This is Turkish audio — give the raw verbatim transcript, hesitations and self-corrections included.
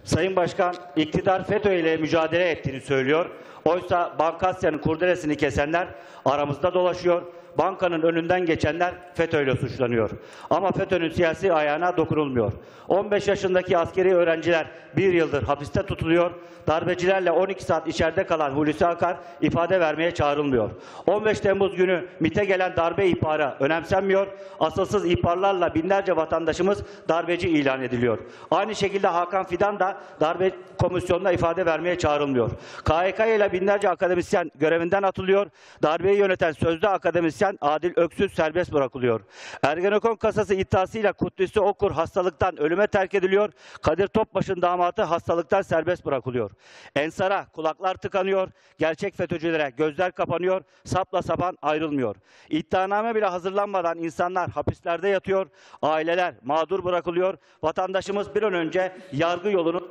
Sayın Başkan, iktidar FETÖ ile mücadele ettiğini söylüyor. Oysa Bankasya'nın kurdelesini kesenler aramızda dolaşıyor. Bankanın önünden geçenler FETÖ ile suçlanıyor. Ama FETÖ'nün siyasi ayağına dokunulmuyor. on beş yaşındaki askeri öğrenciler bir yıldır hapiste tutuluyor. Darbecilerle on iki saat içeride kalan Hulusi Akar ifade vermeye çağrılmıyor. on beş Temmuz günü MİT'e gelen darbe ihbarı önemsenmiyor. Asılsız ihbarlarla binlerce vatandaşımız darbeci ilan ediliyor. Aynı şekilde Hakan Fidan da darbe komisyonuna ifade vermeye çağrılmıyor. K H K ile binlerce akademisyen görevinden atılıyor. Darbeyi yöneten sözde akademisyen Adil Öksüz serbest bırakılıyor. Ergenekon kasası iddiasıyla Kutlusu Okur hastalıktan ölüme terk ediliyor. Kadir Topbaş'ın damatı hastalıktan serbest bırakılıyor. Ensar'a kulaklar tıkanıyor. Gerçek FETÖ'cülere gözler kapanıyor. Sapla sapan ayrılmıyor. İddianame bile hazırlanmadan insanlar hapislerde yatıyor. Aileler mağdur bırakılıyor. Vatandaşımız bir an önce yargı yolunu